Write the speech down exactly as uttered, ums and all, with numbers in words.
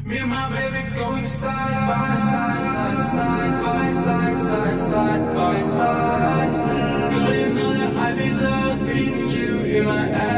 Me and my baby going side by side, side, side by side, side, side by side. Girl, you know that I be loving you in my eyes.